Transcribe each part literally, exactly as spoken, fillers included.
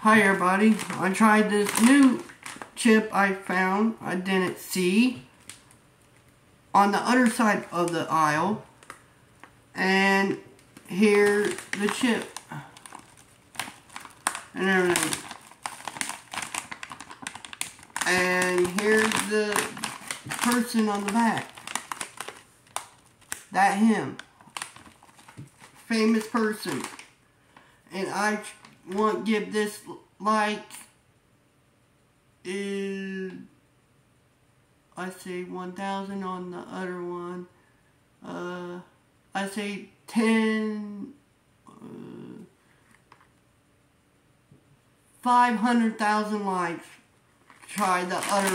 Hi everybody, I tried this new chip I found I didn't see on the other side of the aisle, and here's the chip and everything, and here's the person on the back, that him, famous person, and I want to give this like is I say one thousand on the other one. Uh, I say ten, uh, five hundred thousand likes. Try the other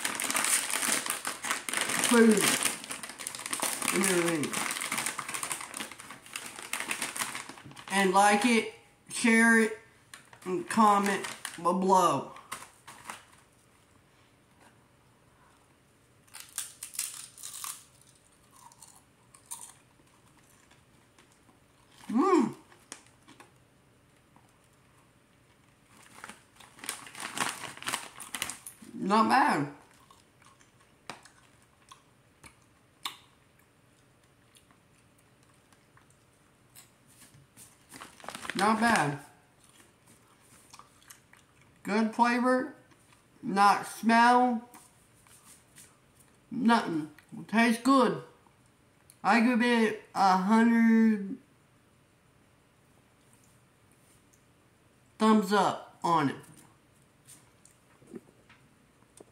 food and everything, and like it, share it, and comment below. Mmm. Not bad. Not bad. Good flavor. Not smell. Nothing. Tastes good. I give it a hundred thumbs up on it.